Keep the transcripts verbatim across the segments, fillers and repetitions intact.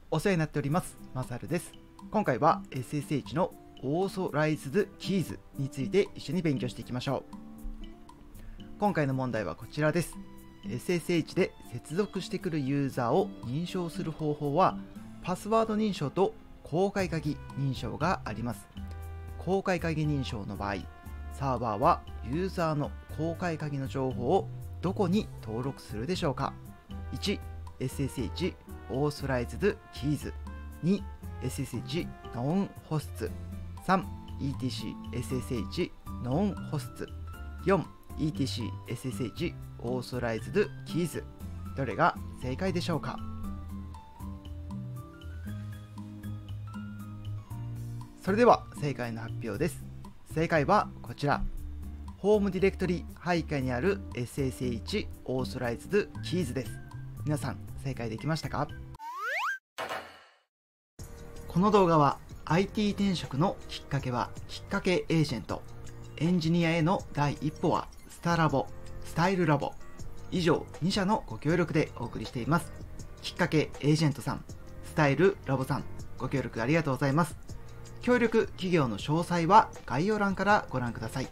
お世話になっております。マサルです。今回は エスエスエイチ のオーソライズドキーズについて一緒に勉強していきましょう。今回の問題はこちらです。エスエスエイチ で接続してくるユーザーを認証する方法は、パスワード認証と公開鍵認証があります。公開鍵認証の場合、サーバーはユーザーの公開鍵の情報をどこに登録するでしょうか。いち、エスエスエイチ オーソライズドキーズ、に、エスエスエイチ ノンホスト、さん、イーティーシー エスエスエイチ ノンホスト、よん、イーティーシー エスエスエイチ オーソライズドキーズ。どれが正解でしょうか。それでは正解の発表です。正解はこちら。ホームディレクトリ配下にある エスエスエイチ オーソライズドキーズです。皆さん正解できましたか？この動画は アイティー 転職のきっかけはきっかけエージェント、エンジニアへの第一歩はスタラボ、スタイルラボ、以上に社のご協力でお送りしています。きっかけエージェントさん、スタイルラボさん、ご協力ありがとうございます。協力企業の詳細は概要欄からご覧ください。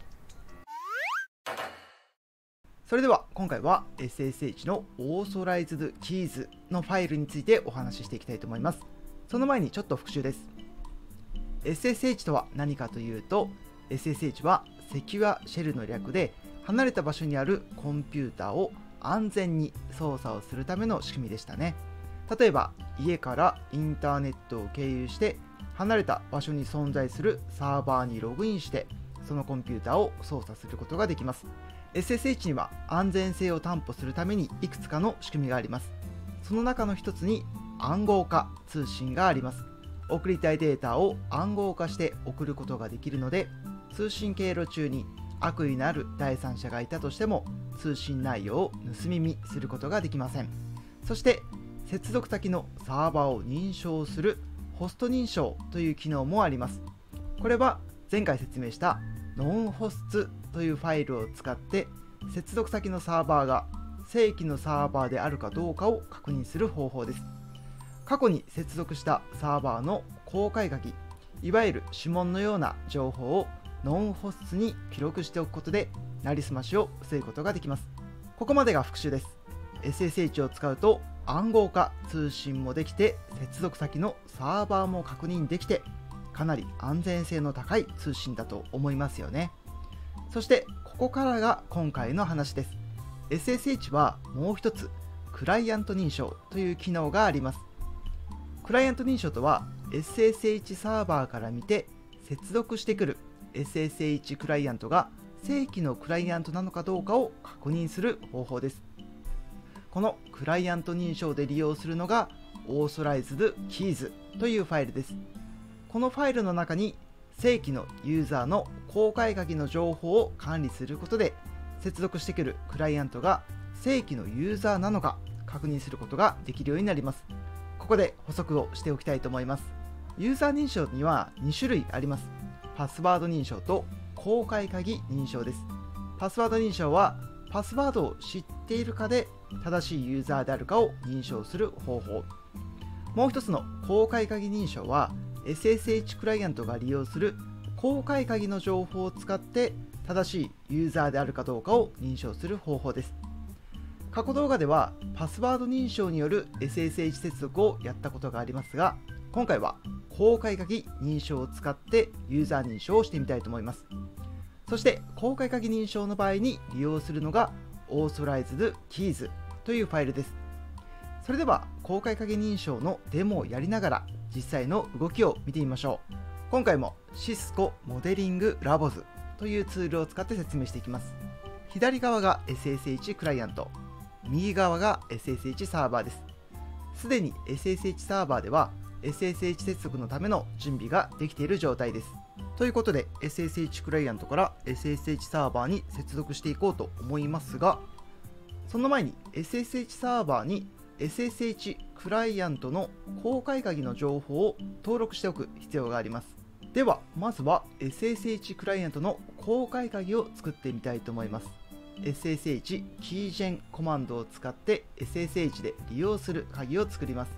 それでは今回は エスエスエイチ のオーソライズドキーズのファイルについてお話ししていきたいと思います。その前にちょっと復習です。エスエスエイチ とは何かというと、 エスエスエイチ はセキュアシェルの略で、離れた場所にあるコンピューターを安全に操作をするための仕組みでしたね。例えば家からインターネットを経由して離れた場所に存在するサーバーにログインして、そのコンピューターを操作することができます。 エスエスエイチ には安全性を担保するためにいくつかの仕組みがあります。その中の一つに暗号化通信があります。送りたいデータを暗号化して送ることができるので、通信経路中に悪意のある第三者がいたとしても通信内容を盗み見することができません。そして接続先のサーバーを認証するホスト認証という機能もあります。これは前回説明したノンホストというファイルを使って接続先のサーバーが正規のサーバーであるかどうかを確認する方法です。過去に接続したサーバーの公開鍵、いわゆる指紋のような情報をノンホストに記録しておくことで、なりすましを防ぐことができます。ここまでが復習です。 エスエスエイチ を使うと暗号化通信もできて、接続先のサーバーも確認できて、かなり安全性の高い通信だと思いますよね。そしてここからが今回の話です。 エスエスエイチ はもう一つクライアント認証という機能があります。クライアント認証とは エスエスエイチ サーバーから見て接続してくる エスエスエイチ クライアントが正規のクライアントなのかどうかを確認する方法です。このクライアント認証で利用するのがオーソライズドキーズというファイルです。このファイルの中に正規のユーザーの公開鍵の情報を管理することで、接続してくるクライアントが正規のユーザーなのか確認することができるようになります。ここで補足をしておきたいと思います。ユーザー認証にはに種類あります。パスワード認証と公開鍵認証です。パスワード認証はパスワードを知っているかで正しいユーザーであるかを認証する方法。もう一つの公開鍵認証は エスエスエイチ クライアントが利用する公開鍵の情報を使って正しいユーザーであるかどうかを認証する方法です。過去動画ではパスワード認証による エスエスエイチ 接続をやったことがありますが、今回は公開鍵認証を使ってユーザー認証をしてみたいと思います。そして公開鍵認証の場合に利用するのがオーソライズドキーズというファイルです。それでは公開鍵認証のデモをやりながら実際の動きを見てみましょう。今回もシスコモデリングラボズというツールを使って説明していきます。左側が エスエスエイチ クライアント、右側が エスエスエイチ サーバーです。すでに エスエスエイチ サーバーでは エスエスエイチ 接続のための準備ができている状態です。ということで エスエスエイチ クライアントから エスエスエイチ サーバーに接続していこうと思いますが、その前に エスエスエイチ サーバーに エスエスエイチ クライアントの公開鍵の情報を登録しておく必要があります。ではまずは エスエスエイチ クライアントの公開鍵を作ってみたいと思います。エスエスエイチ キージェンコマンドを使って エスエスエイチ で利用する鍵を作ります。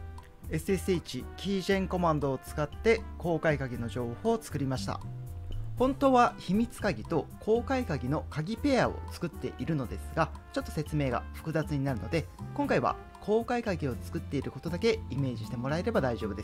エスエスエイチ キージェンコマンドを使って公開鍵の情報を作りました。本当は秘密鍵と公開鍵の鍵ペアを作っているのですが、ちょっと説明が複雑になるので、今回は公開鍵を作っていることだけイメージしてもらえれば大丈夫です。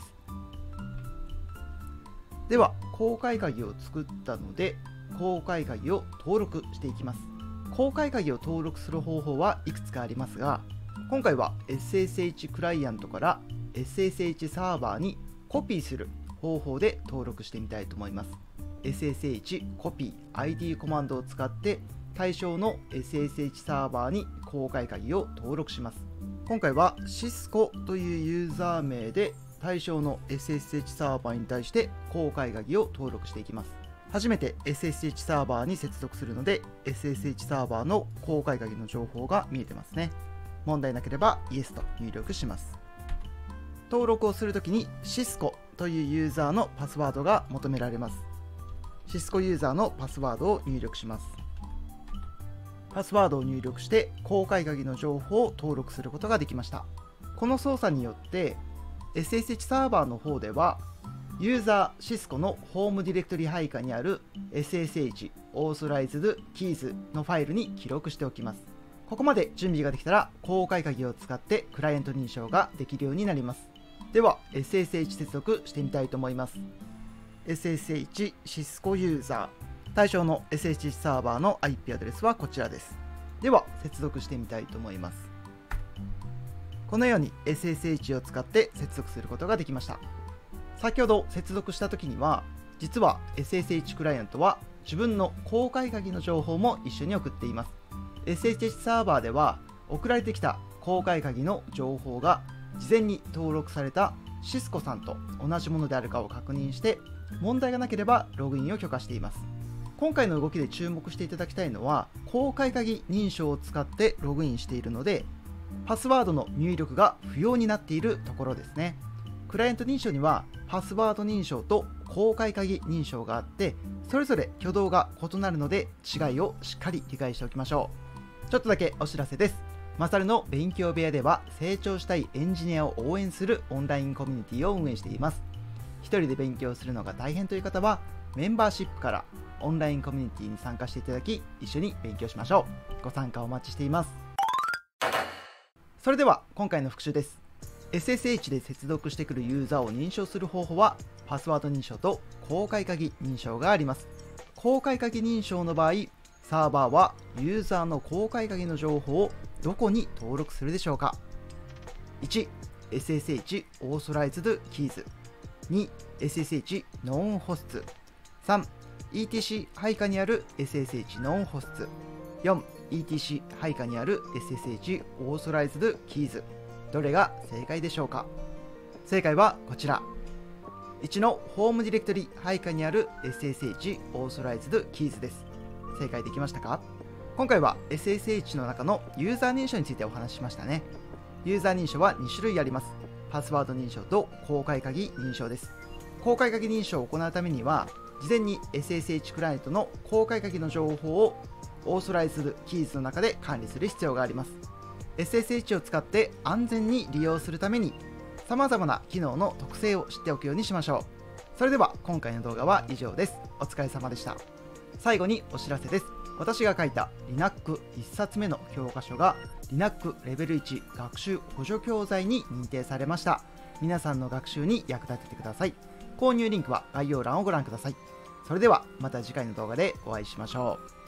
では公開鍵を作ったので、公開鍵を登録していきます。公開鍵を登録する方法はいくつかありますが、今回は エスエスエイチ クライアントから エスエスエイチ サーバーにコピーする方法で登録してみたいと思います。エスエスエイチ コピー アイディー コマンドを使って対象の エスエスエイチ サーバーに公開鍵を登録します。今回は シスコ というユーザー名で対象の エスエスエイチ サーバーに対して公開鍵を登録していきます。初めて エスエスエイチ サーバーに接続するので エスエスエイチ サーバーの公開鍵の情報が見えてますね。問題なければ イエス と入力します。登録をするときに シスコ というユーザーのパスワードが求められます。シスコ ユーザーのパスワードを入力します。パスワードを入力して公開鍵の情報を登録することができました。この操作によって エスエスエイチ サーバーの方ではユーザー シスコ のホームディレクトリ配下にある エスエスエイチ Authorized Keys のファイルに記録しておきます。ここまで準備ができたら公開鍵を使ってクライアント認証ができるようになります。では エスエスエイチ 接続してみたいと思います。エスエスエイチ シスコ ユーザー、対象の エスエスエイチ サーバーの アイピー アドレスはこちらです。では接続してみたいと思います。このように エスエスエイチ を使って接続することができました。先ほど接続した時には実は エスエスエイチ クライアントは自分の公開鍵の情報も一緒に送っています。 エスエスエイチ サーバーでは送られてきた公開鍵の情報が事前に登録されたシスコさんと同じものであるかを確認して問題がなければログインを許可しています。今回の動きで注目していただきたいのは公開鍵認証を使ってログインしているのでパスワードの入力が不要になっているところですね。クライアント認証にはパスワード認証と公開鍵認証があってそれぞれ挙動が異なるので違いをしっかり理解しておきましょう。ちょっとだけお知らせです。マサルの勉強部屋では成長したいエンジニアを応援するオンラインコミュニティを運営しています。一人で勉強するのが大変という方はメンバーシップからオンラインコミュニティに参加していただき一緒に勉強しましょう。ご参加お待ちしています。それでは今回の復習です。 エスエスエイチ で接続してくるユーザーを認証する方法はパスワード認証と公開鍵認証があります。公開鍵認証の場合サーバーはユーザーの公開鍵の情報をどこに登録するでしょうか。いち エスエスエイチ Authorized Keys、 に エスエスエイチ ノンホスト、さん イーティーシー 配下にある エスエスエイチ ノンホスト、よん イーティーシー 配下にある エスエスエイチ Authorized Keys。 どれが正解でしょうか。正解はこちらいちのホームディレクトリ配下にある エスエスエイチ Authorized Keys です。正解できましたか。今回は エスエスエイチ の中のユーザー認証についてお話ししましたね。ユーザー認証はに種類あります。パスワード認証と公開鍵認証です。公開鍵認証を行うためには事前に エスエスエイチ クライアントの公開鍵の情報をオーソライズドキーズの中で管理する必要があります。 エスエスエイチ を使って安全に利用するために様々な機能の特性を知っておくようにしましょう。それでは今回の動画は以上です。お疲れ様でした。最後にお知らせです。私が書いた Linux いっさつめの教科書が Linux レベルいち学習補助教材に認定されました。皆さんの学習に役立ててください。購入リンクは概要欄をご覧ください。それではまた次回の動画でお会いしましょう。